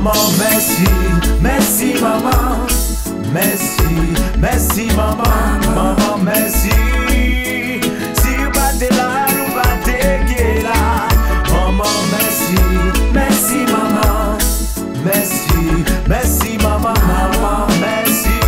Maman, merci, merci maman. Merci, merci maman, maman, merci. Si vous battez là, nous battez là. Maman, merci, merci maman. Merci, merci maman, maman, merci.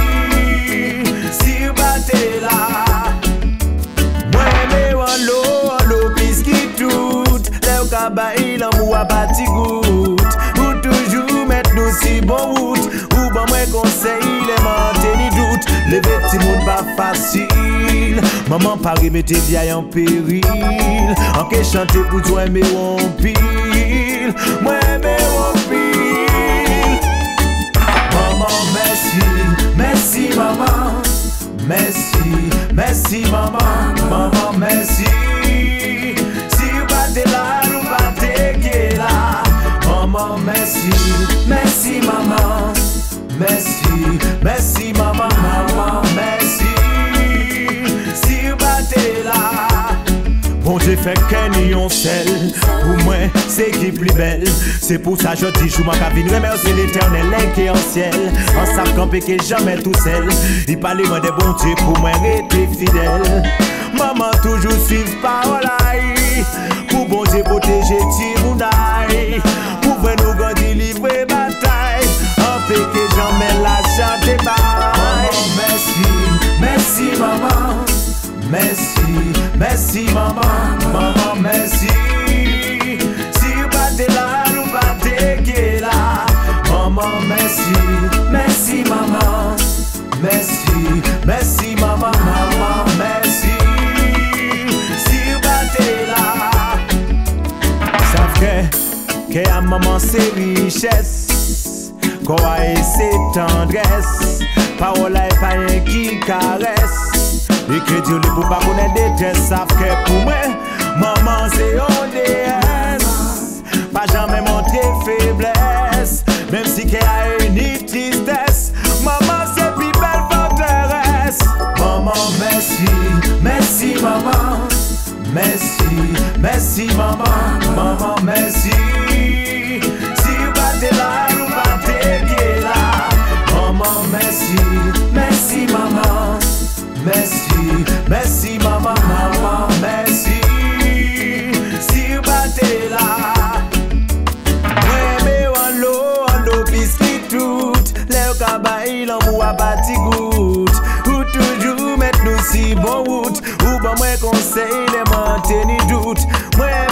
Si vous battez là. Moi, mais on l'eau, biscuit tout. Le cabaye, l'amour a bâti goutte. Ou toujours mettre nous si bon route. Ou bon, moi, conseil, les mentez ni doute. Les petits monde pas facile. Maman, pas remettre vieille en péril. En que chanter pour toi, mais on pile. Moi, mais on pile. Maman, merci, merci maman. Merci, merci maman, maman, merci. Si vous battez là, nous battez là. Maman, merci, merci maman. Merci, merci maman, maman, merci. Si vous battez là. Bon Dieu fait qu'un nion sel. Pour moi c'est qui plus belle. C'est pour ça je dis je m'en cabine. Remercier l'éternel qui est en ciel. En sac campé qui jamais tout seul. Il parlait moi des bons dieux pour moi rester fidèle. Maman toujours suivre parole. Pour bon Dieu protéger Timounaï. Pour vrai nous grandir livrer bataille. En paix que jamais la chante baille. Merci, merci maman. Merci, merci maman, maman, merci. Si vous battez là, nous battez là. Maman, merci, merci maman. Merci, merci maman, maman, merci. Si vous battez là. Ça fait que à maman c'est richesse. Quoi et c'est tendresse. Parole est pas rien qui caresse. Et que Dieu ne peut pas connaître détresse. Savent que pour moi, maman c'est une déesse. Pas jamais montrer faiblesse. Même si qu'elle a une tristesse. Maman c'est plus belle forteresse. Maman merci, merci maman. Merci, merci maman, maman merci. Si vous battez là, nous battez là. Maman merci, merci maman. Merci, merci maman, maman, merci. Si vous battez là. Ouais, mais on l'eau, biscuit tout. Le cabaye, l'amour a bâti goutte. Ou toujours mettre nous si bon route. Ou bon, moi conseil, les mentez ni doute.